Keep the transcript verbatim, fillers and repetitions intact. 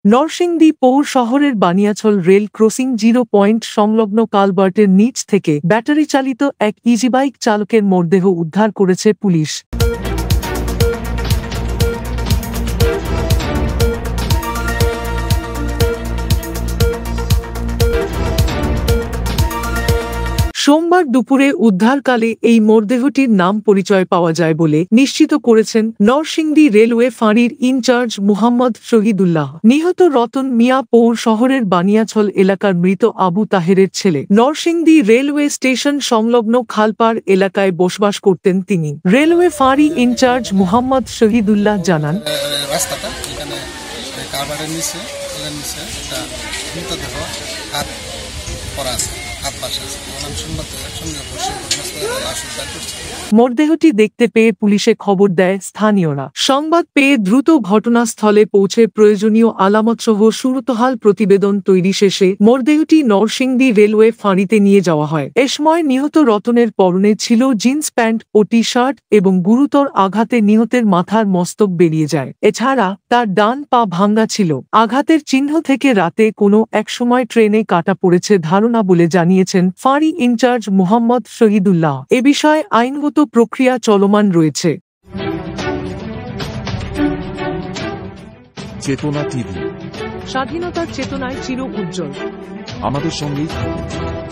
নরসিংদী পৌর শহরের Baniachhal rail crossing zero point সংলগ্ন কালভার্টের নিচ থেকে ব্যাটারি চালিত এক ইজিবাইক চালকের মরদেহ উদ্ধার করেছে পুলিশ। সোমবার দুপুরে উদ্ধারকালে এই মরদেহটির নাম পরিচয় পাওয়া যায় বলে নিশ্চিত করেছেন নরসিংদী রেলওয়ে ফাঁড়ির ইনচার্জ মুহাম্মদ শহীদুল্লাহ। নিহত রতন মিয়া পৌর শহরের বানিয়াছল এলাকার মৃত আবু তাহেরের ছেলে। নরসিংদী রেলওয়ে স্টেশন সংলগ্ন খালপাড় এলাকায় বসবাস করতেন তিনি। রেলওয়ে ফাঁড়ি ইনচার্জ মুহাম্মদ শহীদুল্লাহ জানান, রাস্তাটা এখানে কালভার্টের নিচে নিচে একটা মৃতদেহ হাত পড়া আছে। মরদেহটি দেখতে পেয়ে পুলিশে খবর দেয় স্থানীয়রা। সংবাদ পেয়ে দ্রুত ঘটনাস্থলে পৌঁছে প্রয়োজনীয় আলামতসহ সুরতহাল প্রতিবেদন তৈরি শেষে মরদেহটি নরসিংদী রেলওয়ে ফাঁড়িতে নিয়ে যাওয়া হয়। এ সময় নিহত রতনের পরনে ছিল জিন্স প্যান্ট ও টি শার্ট এবং গুরুতর আঘাতে নিহতের মাথার মস্তক বেরিয়ে যায়। এছাড়া তার ডান পা ভাঙ্গা ছিল। আঘাতের চিহ্ন থেকে রাতে কোনো একসময় ট্রেনে কাটা পড়েছে ধারণা বলে জানিয়েছেন ফাঁড়ি ইনচার্জ মুহাম্মদ শহীদুল্লাহ। এ বিষয়ে আইনগত প্রক্রিয়া চলমান রয়েছে। চেতনা টিভি, স্বাধীনতার চেতনায় চির উজ্জ্বল। আমাদের সঙ্গেই থাকুন।